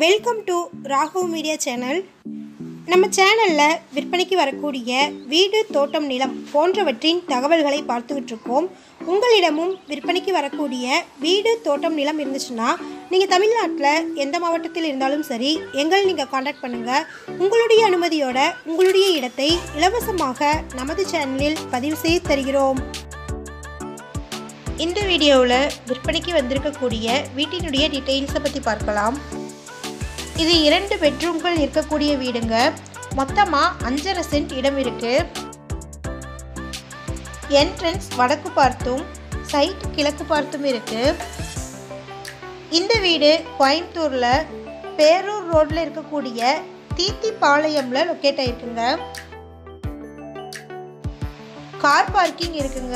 Welcome to Raghav media channel. நம்ம சேனலில் விற்பனைக்கு வரக்கூடிய வீடு, தோட்டம், நிலம் போன்றவற்றின் தகவல்களை பார்த்துக்கிட்டு இருக்கோம். உங்களிடமும் விற்பனைக்கு வரக்கூடிய வீடு, தோட்டம், நிலம் இருந்துச்சுன்னா நீங்கள் தமிழ்நாட்டில் எந்த மாவட்டத்தில் இருந்தாலும் சரி, எங்களை நீங்கள் காண்டாக்ட் பண்ணுங்கள். உங்களுடைய அனுமதியோட உங்களுடைய இடத்தை இலவசமாக நமது சேனலில் பதிவு செய்து தருகிறோம். இந்த வீடியோவில் விற்பனைக்கு வந்திருக்கக்கூடிய வீட்டினுடைய டீட்டெயில்ஸை பற்றி பார்க்கலாம். இது 2 பெட்ரூம்கள் இருக்கக்கூடிய வீடுங்க. மொத்தமாக 5.5 சென்ட் இடம் இருக்கு. என்ட்ரன்ஸ் வடக்கு பார்த்தும் சைட் கிழக்கு பார்த்தும் இருக்கு. இந்த வீடு கோயம்புத்தூரில் பேரூர் ரோட்டில் இருக்கக்கூடிய தீத்திப்பாளையம்ல லொக்கேட் ஆயிருக்குங்க. கார் பார்க்கிங் இருக்குங்க.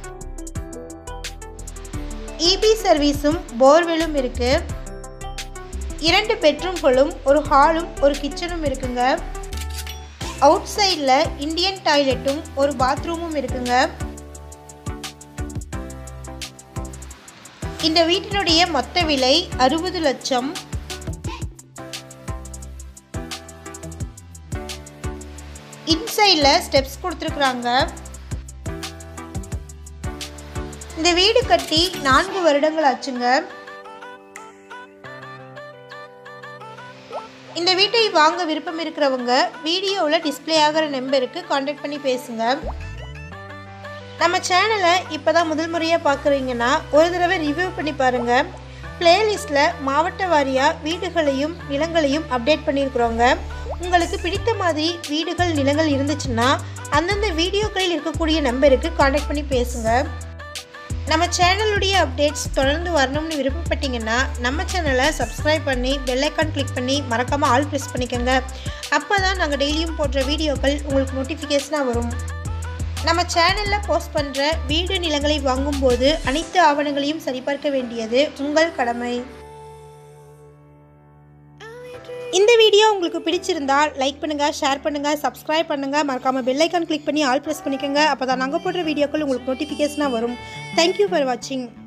இபி சர்வீஸும் போர்வெலும் இருக்கு. 2 பெட்ரூம்களும் ஒரு ஹாலும் ஒரு கிச்சனும் இருக்குங்க. அவுட் சைடில் இந்தியன் டாய்லெட்டும் ஒரு பாத்ரூமும் இருக்குங்க. இந்த வீட்டினுடைய மொத்த விலை 60 லட்சம். இன்சைடில் ஸ்டெப்ஸ் கொடுத்துருக்குறாங்க. இந்த வீடு கட்டி 4 வருடங்கள் ஆச்சுங்க. இந்த வீட்டை வாங்க விருப்பம் இருக்கிறவங்க வீடியோவில் டிஸ்பிளே ஆகிற நம்பருக்கு கான்டாக்ட் பண்ணி பேசுங்க. நம்ம சேனலை இப்போ தான் முதல் முறையாக பார்க்குறீங்கன்னா ஒரு தடவை ரிவ்யூ பண்ணி பாருங்கள். பிளேலிஸ்ட்டில் மாவட்ட வாரியாக வீடுகளையும் நிலங்களையும் அப்டேட் பண்ணியிருக்கிறோங்க. உங்களுக்கு பிடித்த மாதிரி வீடுகள், நிலங்கள் இருந்துச்சுன்னா அந்தந்த வீடியோக்களில் இருக்கக்கூடிய நம்பருக்கு கான்டாக்ட் பண்ணி பேசுங்க. நம்ம சேனலுடைய அப்டேட்ஸ் தொடர்ந்து வரணும்னு விருப்பப்பட்டீங்கன்னா நம்ம சேனலை சப்ஸ்கிரைப் பண்ணி பெல் ஐக்கான் கிளிக் பண்ணி மறக்காமல் ஆல் ப்ரெஸ் பண்ணிக்கோங்க. அப்போ தான் நாங்கள் டெய்லியும் போடுற வீடியோக்கள் உங்களுக்கு நோட்டிஃபிகேஷனாக வரும். நம்ம சேனலில் போஸ்ட் பண்ணுற வீடு, நிலங்களை வாங்கும்போது அனைத்து ஆவணங்களையும் சரிபார்க்க வேண்டியது உங்கள் கடமை. இந்த வீடியோ உங்களுக்கு பிடிச்சிருந்தால் லைக் பண்ணுங்கள், ஷேர் பண்ணுங்கள், சப்ஸ்கிரைப் பண்ணுங்கள். மறக்காமல் பெல் ஐக்கான் கிளிக் பண்ணி ஆல் ப்ரெஸ் பண்ணிக்கோங்க. அப்போ தான் நாங்கள் போடுற வீடியோக்கள் உங்களுக்கு நோட்டிஃபிகேஷனாக வரும். தேங்க்யூ ஃபார் வாட்சிங்.